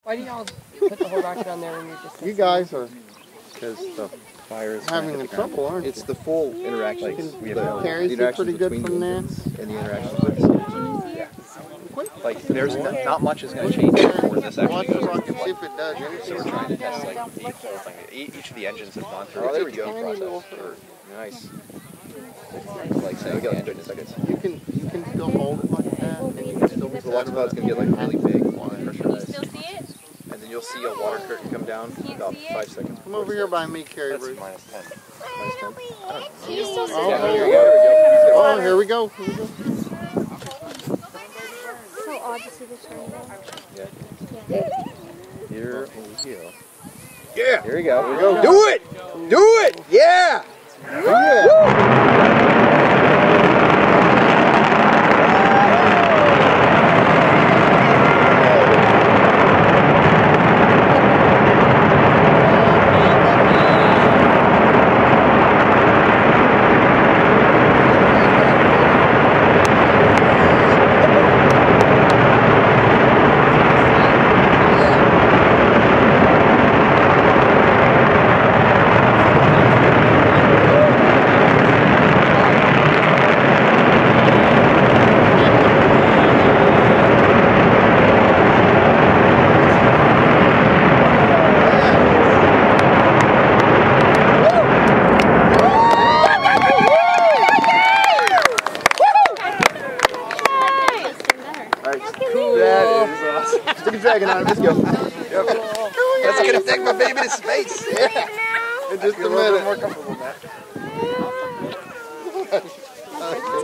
Why do y'all put the whole rocket on there when you're just... You guys are Because the fire is having the trouble, aren't you? It's the full interaction. We have carries you pretty good from there. And the interaction with the like, there's not much is going to change before this actually goes. Watch the rocket, see if it does anything. So we're trying to test like the whole thing. Each of the engines have gone through a teaching process. Nice. Like saying the engine is good. You can still hold it like that. And you can still be The water cloud's going to get like really big and pressurized. Still see it? And then you'll see a water curtain come down in about 5 seconds. Come over here by me, Carrie. That's minus 10. Minus 10? Can you still see Oh, it? here we go. Oh, here we go. Here we go. So odd to see the triangle. Yeah. Here we go. Yeah. Here we go. Here we go. Do it! Do it! Yeah! Cool. That is awesome. Stick a dragon on it. Let's go. Yep. That's gonna take my baby to space. Yeah. In just a minute. More comfortable, Matt.